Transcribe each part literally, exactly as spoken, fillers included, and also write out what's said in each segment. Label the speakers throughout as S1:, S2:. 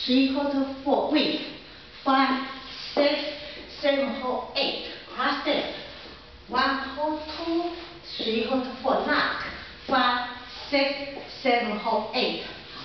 S1: three quarter four with five, six, seven, hold eight. Cross step. One, hold two, three, hold four. Lock. Five, six, seven, hold eight.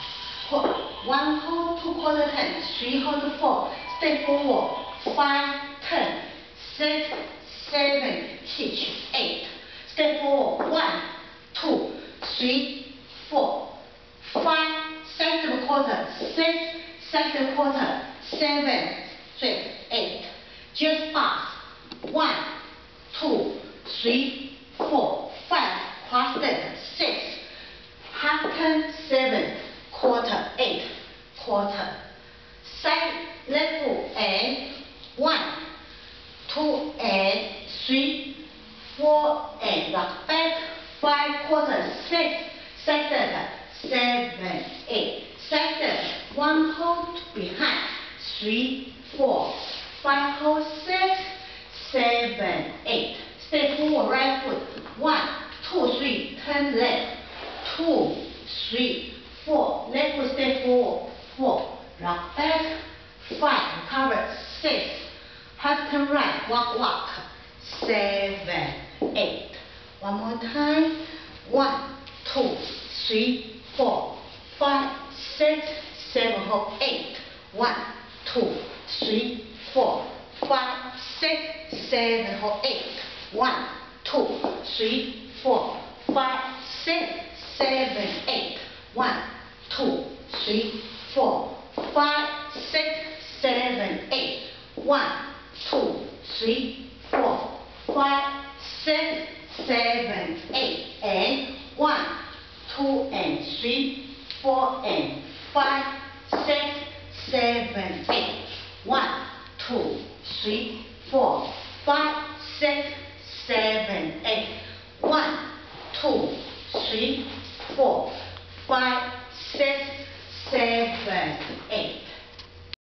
S1: One, hold two, quarter ten. Three, hold four. Step forward. Five, ten, six, seven, six, eight. Step forward. One, two, three, four, five, second quarter, six, second quarter, seven, six, eight. Just pass. One, two, three, four, five. Cross step. Six. Half turn. Seven. Quarter. Eight. Quarter. Side left foot and one, two and three, four and rock back. Five quarter. Six. Second. Seven. Eight. Second. One hold behind. Three, four, five hold. Six, seven, eight. Step forward. Right foot. One, two, three. Turn left. Two, three, four. Left foot. Step forward. Four. Rock back. Five. Recover. Six. Half turn right. Walk, walk. Seven, eight. One more time. One, two, three, four, five, six, seven, hold eight. One, two, three, four, five, six, seven, hold eight. One, two, three, four, five, six, seven, eight. One, two, three, four, five, six, seven, eight. One, two, three, four, five, six, seven, eight. And one, two and three, four and five, six, seven, eight. One, two, three, four, five, six, seven, eight. One, two, three, four,